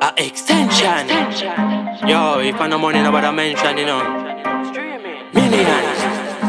a extension. Yo, if I no money, nobody mention, you know. Millions.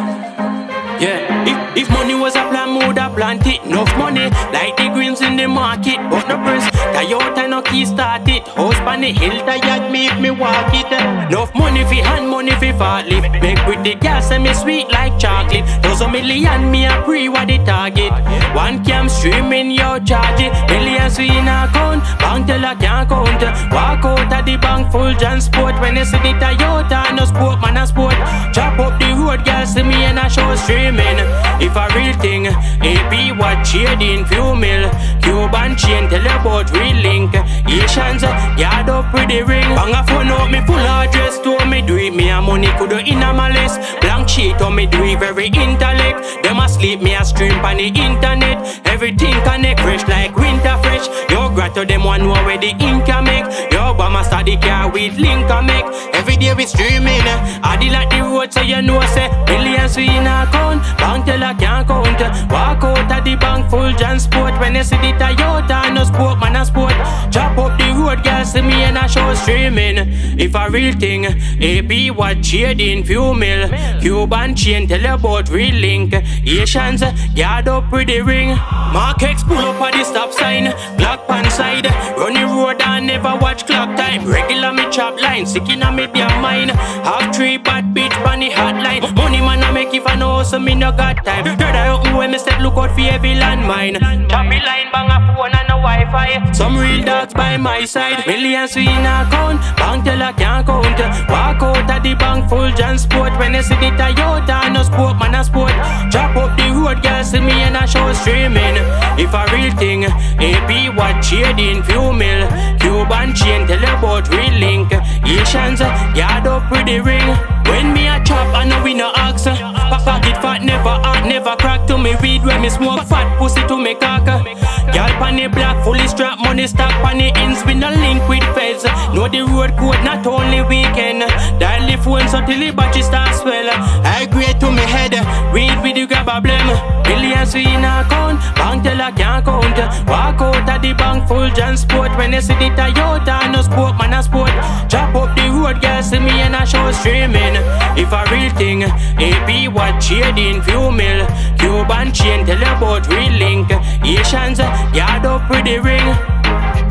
Yeah, if money was a plan, would have plant it. Enough money, like the greens in the market. But no press, Toyota no key start it. House on the hill, tired make me walk it. Enough money fi hand, money fi fat lift. Make with the gas and me sweet like chocolate. Those a million, me a pre what the target. One cam streaming, yo charge it. Millions we in account, bank tell I can't count. Walk out of the bank full transport. When they see the Toyota, no sport, man a sport. Chop up the road, girl see me and I show streaming. If a real thing, AP what trading, few mil. Cuban chain, tell about real link. Asians, yard up with the ring. Bang a phone out, me full address to me do it. Me a money could do in a malice. Blank sheet on me do it very intellect. Them asleep, me a stream on the internet. Everything connect fresh like winter fresh. Yo grotto them one know where the ink can make. Yo Obama start the car with link can make. Every day we streaming. I deal at the road so you know say millions we in account. Bank tell I can't count. Walk out of the bank full transport. When they see the Toyota, no sport, man a sport. Chop up the road, girl see me and I show streaming. If a real thing, AP what trading, few mil. Cuban chain, tell about real link. Asians, yard up with the ring. Mark X pull up at the stop sign. Black pan side, run the road and never watch clock time. Regular me chop line, sick in a me damn mind. Half three bad bitch on the hotline. Money man I make if I know so me no got time. Heard I open when me said look out for every landmine. Chop me line, bang a phone and a Wi-Fi. Some real dogs by my side. Millions we in account, bank tell I can't count. Walk out of the bank full transport. When they see the Toyota, no sport, man a sport. Chop up the road, girl see me and I show streaming. If a real thing, AP what trading, few mil. Cuban chain, tell about real link. Asians, yard up with the ring. When me a chop, I know we no ask. Pocket fat, never hot, never crack. To me weed when me smoke fat, pussy to me cock. Y'all pan the black, fully strapped, money stack pan the ends. We no link with feds. Know the road code, not only weekend. Dial the phone so till the battery start swell. I agree to me head, weed with the grab a blame. Millions we in account, bank tell I can't count. Walk out of the bank full transport. When they see the Toyota, no sport, man a sport. Chop up the road, girl see me and I show streaming. If a real thing, AP what trading, few mil. Cuban chain, tell about real link. Asians, yard up with the ring.